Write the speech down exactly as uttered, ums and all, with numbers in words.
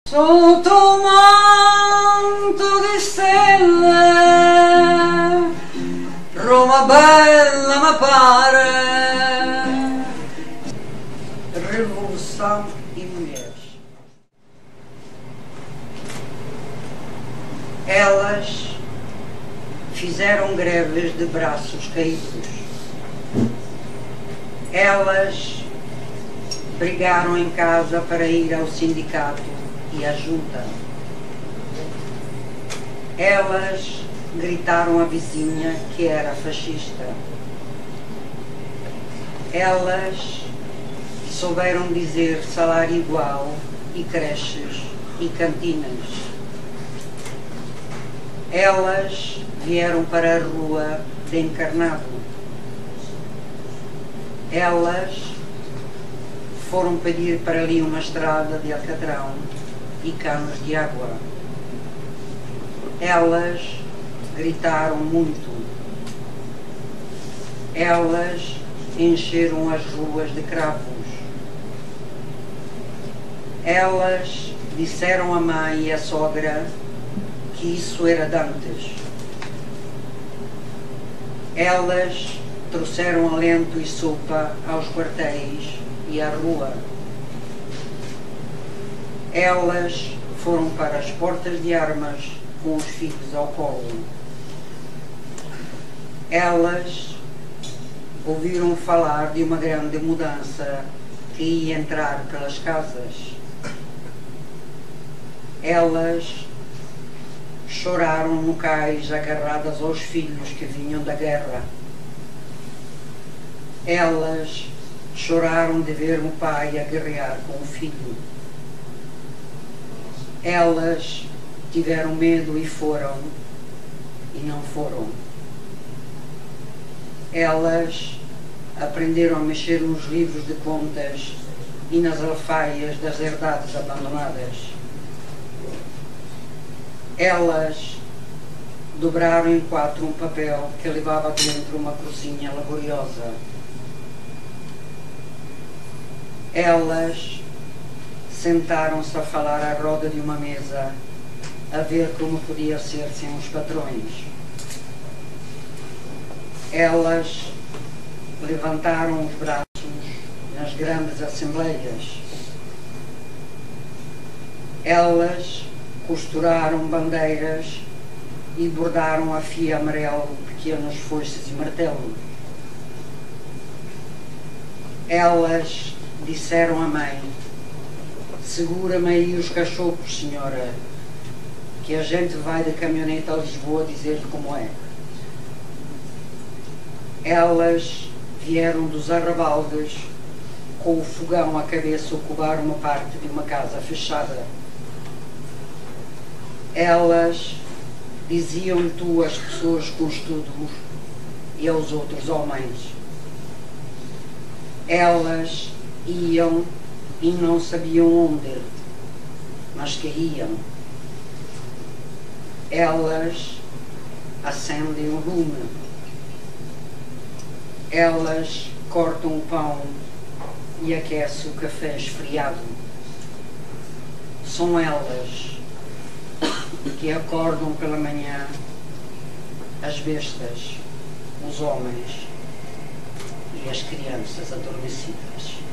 Sotto un manto di stelle, Roma bella mi pare, Revolução e mulheres. Elas fizeram greves de braços caídos. Elas brigaram em casa para ir ao sindicato e à junta. Elas gritaram à vizinha que era fascista. Elas souberam dizer salário igual e creches e cantinas. Elas vieram para a rua de encarnado. Elas foram pedir para ali uma estrada de alcatrão e canos de água. Elas gritaram muito. Elas encheram as ruas de cravos. Elas disseram à mãe e à sogra que isso era de antes. Elas trouxeram alento e sopa aos quartéis e à rua. Elas foram para as portas de armas com os filhos ao colo. Elas ouviram falar de uma grande mudança que ia entrar pelas casas. Elas choraram no cais agarradas aos filhos que vinham da guerra. Elas choraram de ver o pai a guerrear com o filho. Elas tiveram medo e foram, e não foram. Elas aprenderam a mexer nos livros de contas e nas alfaias das herdades abandonadas. Elas dobraram em quatro um papel que levava dentro uma cozinha laboriosa. Elas sentaram-se a falar à roda de uma mesa, a ver como podia ser sem os patrões. Elas levantaram os braços nas grandes assembleias. Elas costuraram bandeiras e bordaram a fio amarelo pequenas foices e martelo. Elas disseram à mãe: segura-me aí os cachorros, senhora, que a gente vai de caminhonete a Lisboa dizer-lhe como é. Elas vieram dos arrabaldes com o fogão à cabeça ocupar uma parte de uma casa fechada. Elas diziam tu às pessoas com estudos e aos outros homens. Elas iam e não sabiam onde, mas que iam. Elas acendem o lume. Elas cortam o pão e aquecem o café esfriado. São elas que acordam pela manhã as bestas, os homens e as crianças adormecidas.